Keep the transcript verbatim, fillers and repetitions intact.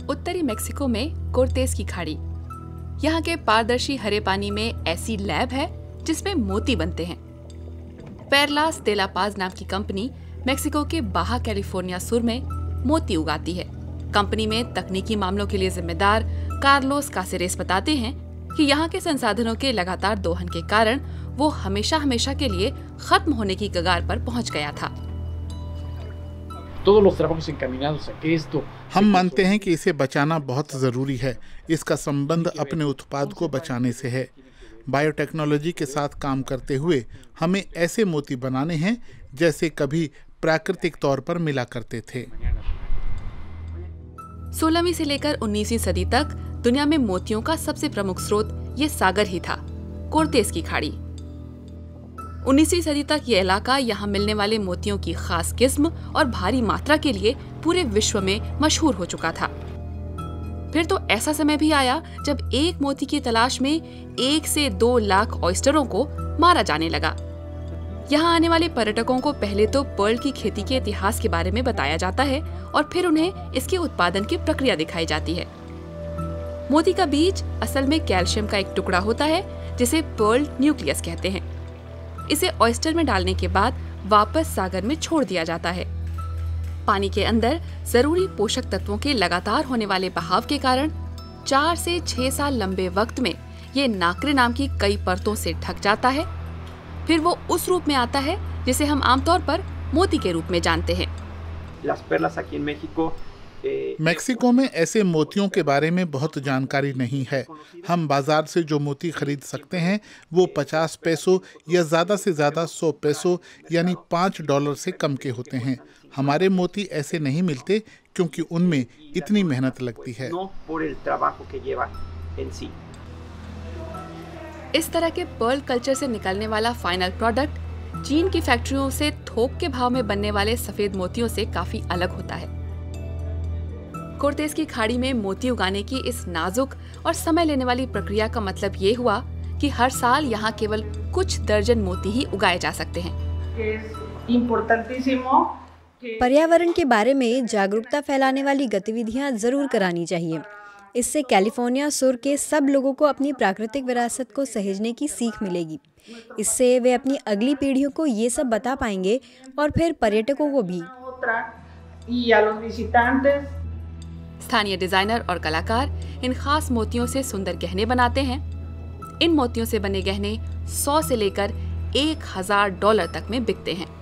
उत्तरी मेक्सिको में कोर्तेस की खाड़ी। यहाँ के पारदर्शी हरे पानी में ऐसी लैब है जिसमें मोती बनते हैं। पेरलास दे ला पाज नाम की कंपनी मेक्सिको के बाहा कैलिफोर्निया सुर में मोती उगाती है। कंपनी में तकनीकी मामलों के लिए जिम्मेदार कार्लोस कासेरेस बताते हैं कि यहाँ के संसाधनों के लगातार दोहन के कारण वो हमेशा हमेशा के लिए खत्म होने की कगार पर पहुँच गया था। हम मानते हैं कि इसे बचाना बहुत जरूरी है। इसका संबंध अपने उत्पाद को बचाने से है। बायोटेक्नोलॉजी के साथ काम करते हुए हमें ऐसे मोती बनाने हैं जैसे कभी प्राकृतिक तौर पर मिला करते थे। सोलहवीं से लेकर उन्नीसवीं सदी तक दुनिया में मोतियों का सबसे प्रमुख स्रोत ये सागर ही था, कोर्तेस की खाड़ी। उन्नीसवीं सदी तक ये इलाका यहाँ मिलने वाले मोतियों की खास किस्म और भारी मात्रा के लिए पूरे विश्व में मशहूर हो चुका था। फिर तो ऐसा समय भी आया जब एक मोती की तलाश में एक से दो लाख ऑयस्टरों को मारा जाने लगा। यहाँ आने वाले पर्यटकों को पहले तो पर्ल की खेती के इतिहास के बारे में बताया जाता है और फिर उन्हें इसके उत्पादन की प्रक्रिया दिखाई जाती है। मोती का बीज असल में कैल्शियम का एक टुकड़ा होता है जिसे पर्ल न्यूक्लियस कहते हैं। इसे ऑयस्टर में डालने के बाद वापस सागर में छोड़ दिया जाता है। पानी के अंदर जरूरी पोषक तत्वों के लगातार होने वाले बहाव के कारण चार से छह साल लंबे वक्त में ये नाक्रे नाम की कई परतों से ढक जाता है। फिर वो उस रूप में आता है जिसे हम आमतौर पर मोती के रूप में जानते हैं। मेक्सिको में ऐसे मोतियों के बारे में बहुत जानकारी नहीं है। हम बाजार से जो मोती खरीद सकते हैं वो पचास पैसों या ज्यादा से ज्यादा सौ पैसों यानी पाँच डॉलर से कम के होते हैं। हमारे मोती ऐसे नहीं मिलते क्योंकि उनमें इतनी मेहनत लगती है। इस तरह के पर्ल कल्चर से निकलने वाला फाइनल प्रोडक्ट चीन की फैक्ट्रियों से थोक के भाव में बनने वाले सफेद मोतियों से काफी अलग होता है। कोर्तेस की खाड़ी में मोती उगाने की इस नाजुक और समय लेने वाली प्रक्रिया का मतलब ये हुआ कि हर साल यहाँ केवल कुछ दर्जन मोती ही उगाए जा सकते हैं। पर्यावरण के बारे में जागरूकता फैलाने वाली गतिविधियाँ जरूर करानी चाहिए। इससे कैलिफोर्निया सुर के सब लोगों को अपनी प्राकृतिक विरासत को सहेजने की सीख मिलेगी। इससे वे अपनी अगली पीढ़ियों को ये सब बता पाएंगे और फिर पर्यटकों को भी। स्थानीय डिजाइनर और कलाकार इन खास मोतियों से सुंदर गहने बनाते हैं। इन मोतियों से बने गहने सौ से लेकर एक हजार डॉलर तक में बिकते हैं।